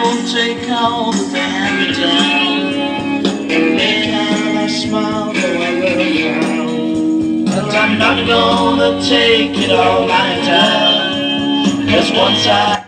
gonna take all the damage down. Make out I smile though I look around. But I'm not gonna take it all lying down. 'Cause once I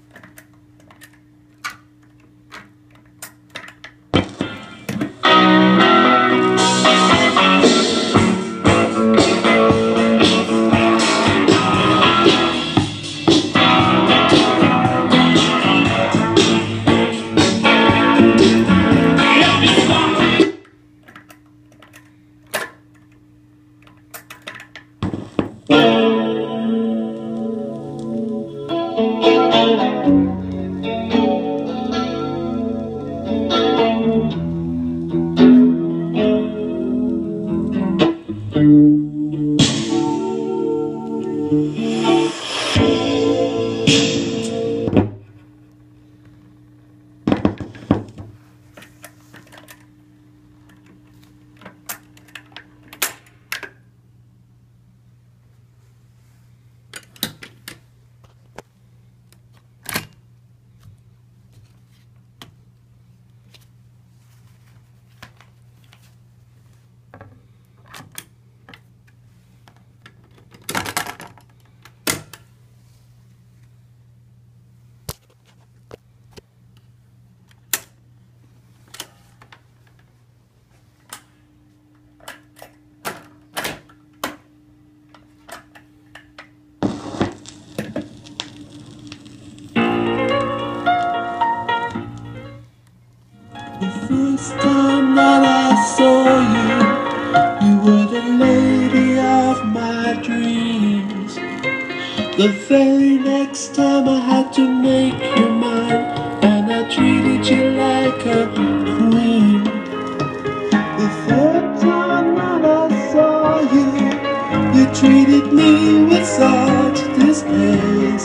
first time that I saw you, you were the lady of my dreams. The very next time I had to make you mine, and I treated you like a queen. The third time that I saw you, you treated me with such disgrace.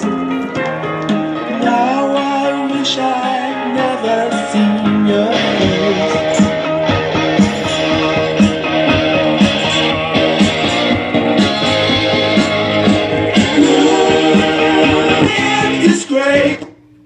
Now I wish I'd never seen your face. It's great.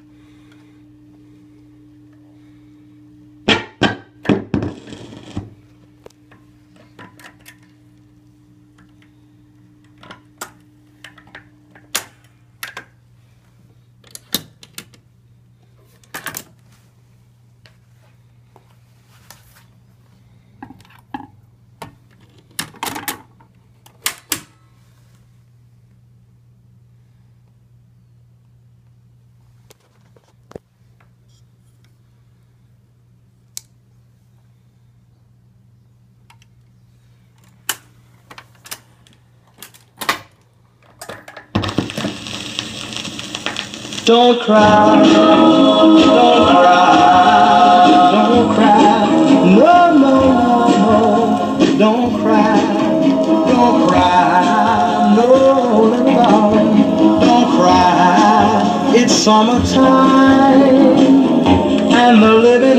don't cry, don't cry, don't cry, no, no, no, no, don't cry, no, little darling, don't cry, it's summertime, and the living